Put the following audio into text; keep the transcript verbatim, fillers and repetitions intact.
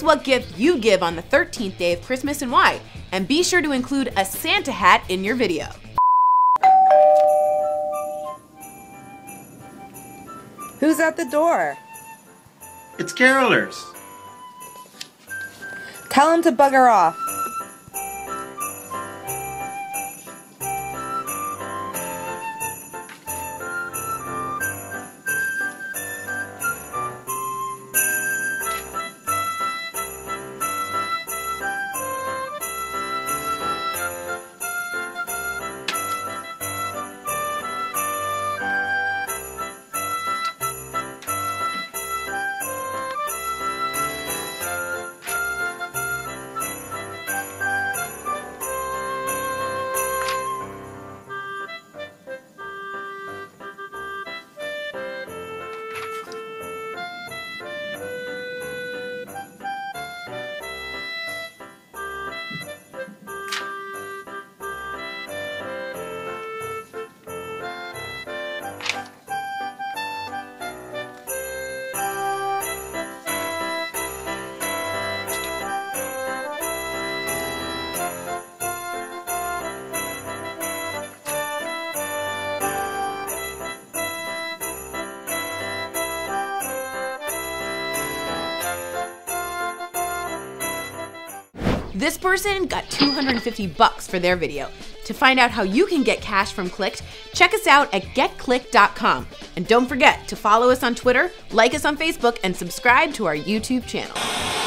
what gift you give on the thirteenth day of Christmas and why. And be sure to include a Santa hat in your video. Who's at the door? It's carolers. Tell them to bugger off. This person got two hundred fifty bucks for their video. To find out how you can get cash from CLIQ'D, check us out at get cliq'd dot com. And don't forget to follow us on Twitter, like us on Facebook, and subscribe to our YouTube channel.